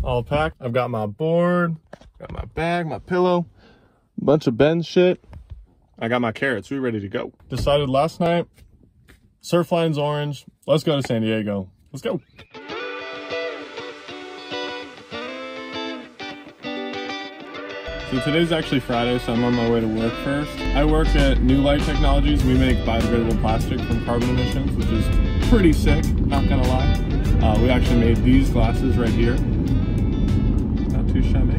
all packed. I've got my board, got my bag, my pillow, a bunch of Ben shit. I got my carrots. We ready to go. Decided last night, Surfline's orange. Let's go to San Diego. Let's go. So today's actually Friday, so I'm on my way to work first. I work at New Light Technologies. We make biodegradable plastic from carbon emissions, which is pretty sick, not gonna lie. We actually made these glasses right here. Not too shabby.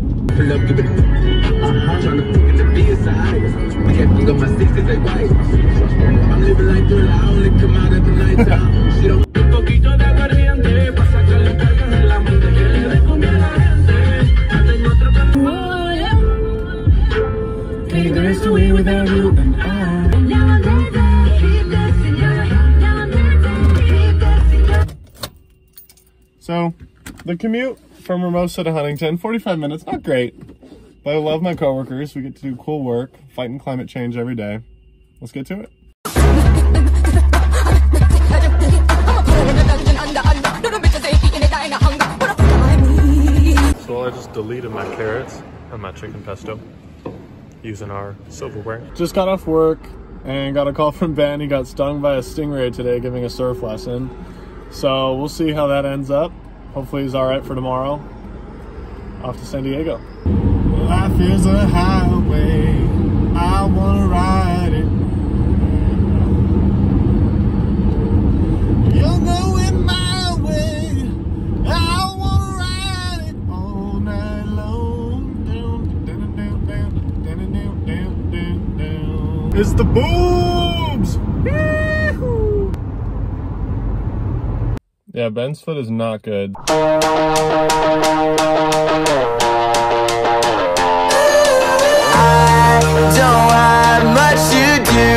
Without you and I. So, the commute from Hermosa to Huntington, 45 minutes, not great, but I love my coworkers. We get to do cool work, fighting climate change every day. Let's get to it. So I just deleted my carrots and my chicken pesto using our silverware. Just got off work and got a call from Ben. He got stung by a stingray today giving a surf lesson. So we'll see how that ends up. Hopefully he's all right for tomorrow. Off to San Diego. Life is a highway, I wanna ride it. You're going my way, I wanna ride it all night long. Down. It's the boobs! Yahoo! Yeah, Ben's foot is not good. I don't have much to do.